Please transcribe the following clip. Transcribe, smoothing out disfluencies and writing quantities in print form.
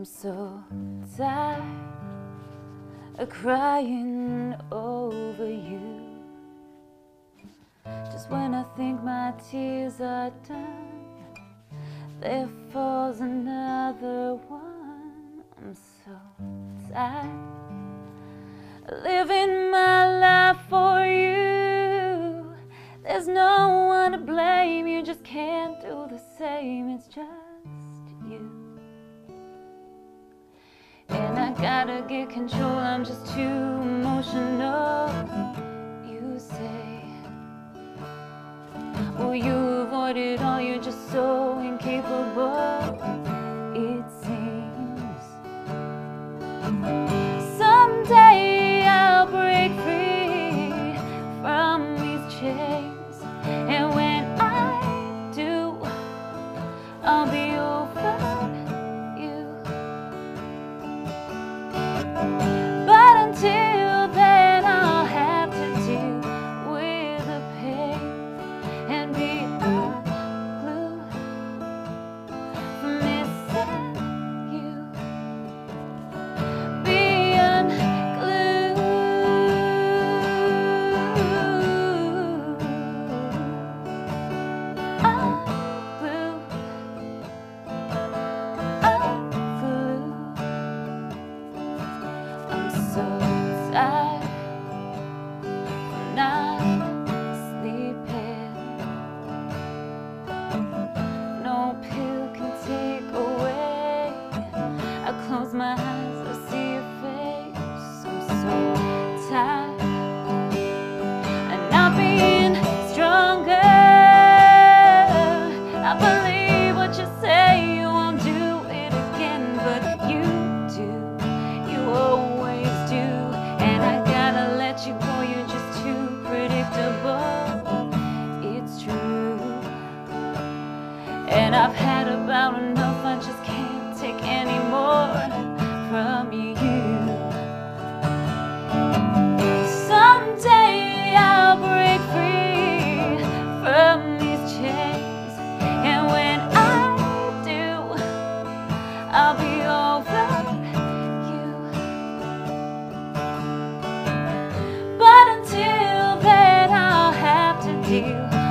I'm so tired of crying over you. Just when I think my tears are done, there falls another one. I'm so tired of living my life for you. There's no one to blame, you just can't do the same. It's just you. And I gotta get control, I'm just too emotional. You say, will you avoid it all? You're just so incapable, it seems. Someday I'll break free from these chains, and when I do, I'll be over you. But until then, I'll have to deal with the pain and be unglued from missing you. Be unglued, unglued, unglued. I'm so tired of not sleeping. No pill can take away. I close my eyes, I see your face. I'm so tired of not being stronger. I believe what you say, you won't do it again, but you do, you always do. And I gotta let you go, you're just too predictable. It's true. And I've had about enough, I just can't take any more from you. Someday I'll break free from these chains, and when I do, I'll be over you. But until then, I'll have to deal